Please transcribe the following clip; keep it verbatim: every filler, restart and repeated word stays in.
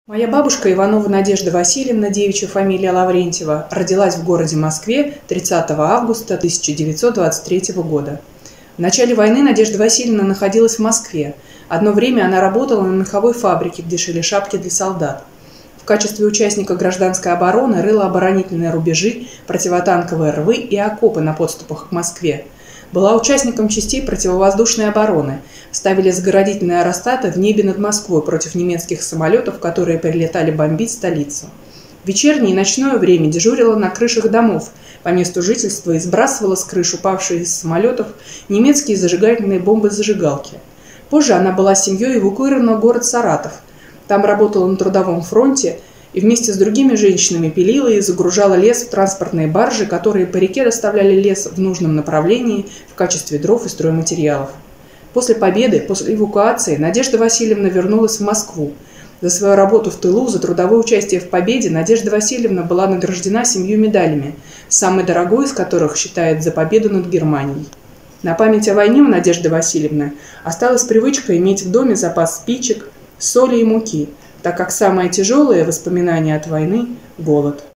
Моя бабушка Иванова Надежда Васильевна, девичья фамилия Лаврентьева, родилась в городе Москве тридцатого августа тысяча девятьсот двадцать третьего года. В начале войны Надежда Васильевна находилась в Москве. Одно время она работала на меховой фабрике, где шили шапки для солдат. В качестве участника гражданской обороны рыла оборонительные рубежи, противотанковые рвы и окопы на подступах к Москве. Была участником частей противовоздушной обороны. Ставили заградительные аэростаты в небе над Москвой против немецких самолетов, которые прилетали бомбить столицу. В вечернее и ночное время дежурила на крышах домов по месту жительства и сбрасывала с крыш упавшие из самолетов немецкие зажигательные бомбы-зажигалки. Позже она была с семьей эвакуирована в город Саратов. Там работала на трудовом фронте и вместе с другими женщинами пилила и загружала лес в транспортные баржи, которые по реке доставляли лес в нужном направлении в качестве дров и стройматериалов. После победы, после эвакуации, Надежда Васильевна вернулась в Москву. За свою работу в тылу, за трудовое участие в победе Надежда Васильевна была награждена семью медалями, самой дорогой из которых считает за победу над Германией. На память о войне у Надежды Васильевны осталась привычка иметь в доме запас спичек, соли и муки, так как самое тяжелое воспоминание от войны – голод.